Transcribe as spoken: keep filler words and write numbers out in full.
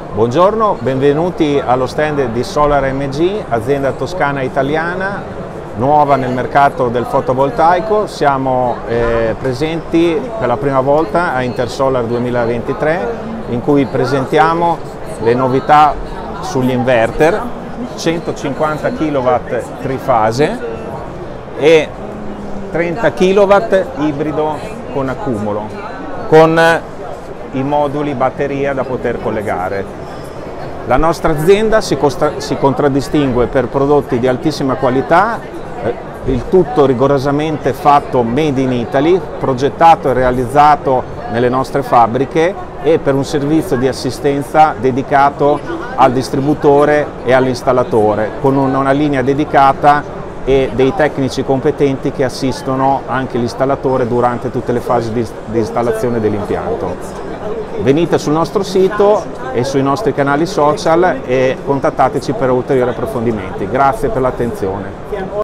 Buongiorno, benvenuti allo stand di Solar M G, azienda toscana italiana, nuova nel mercato del fotovoltaico. Siamo eh, presenti per la prima volta a Intersolar duemilaventitré, in cui presentiamo le novità sugli inverter, centocinquanta chilowatt trifase e trenta chilowatt ibrido con accumulo, con i moduli batteria da poter collegare. La nostra azienda si, si contraddistingue per prodotti di altissima qualità, eh, il tutto rigorosamente fatto made in Italy, progettato e realizzato nelle nostre fabbriche, e per un servizio di assistenza dedicato al distributore e all'installatore, con una, una linea dedicata e dei tecnici competenti che assistono anche l'installatore durante tutte le fasi di, di installazione dell'impianto. Venite sul nostro sito e sui nostri canali social e contattateci per ulteriori approfondimenti. Grazie per l'attenzione.